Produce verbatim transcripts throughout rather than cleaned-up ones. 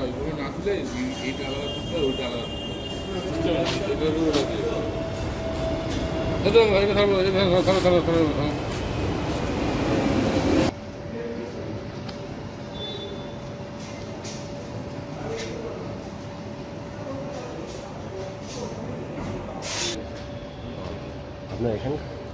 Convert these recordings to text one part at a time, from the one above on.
না তুলে এইটা আলাদা করতে হবে, ওইটা আলাদা করতে হবে। আপনার এখানে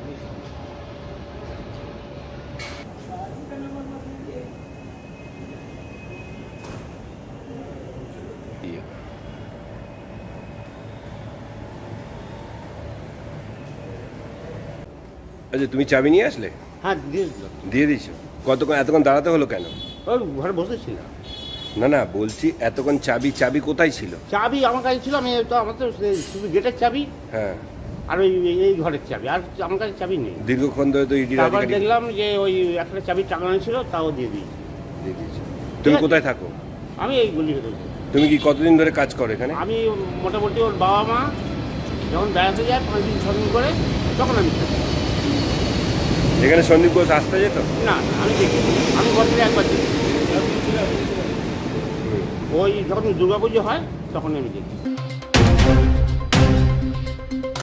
আচ্ছা, তুমি চাবি নিয়ে আসলে? হ্যাঁ দিয়ে দিল। দিয়ে দিয়েছো? কতক্ষণ এতক্ষণ দাঁড়াতে হলো কেন? ওই ঘরে বসেছিলাম। না না, বলছি এতক্ষণ চাবি চাবি কোথায় ছিল? চাবি আমার কাছে ছিল, আমি তো আমার তো শুধু গেটের চাবি হ্যাঁ, আর ওই এই ঘরের চাবি, আর আমার কাছে চাবি নেই। দীর্ঘক্ষণ ধরে তো ইডির তারপর আধিকারিক দেখলাম যে ওই একটা চাবি টাঙানো ছিল, তাও দিয়ে দিয়েছি। দিয়ে দিয়েছো। তুমি কোথায় থাকো? আমি এই গলি ভেতরে। তুমি কি কতদিন ধরে কাজ করো এখানে? আমি মোটামুটি ওর বাবা মা যখন বেড়াতে যায় পাঁচ দিন ছ দিন করে, তখন আমি থাকি। এখানে সন্দীপ ঘোষ আসতে যেত? না না, আমি দেখি, আমি বছরে একবার দেখি। ওই যখন দুর্গা পুজো হয় তখন আমি দেখি।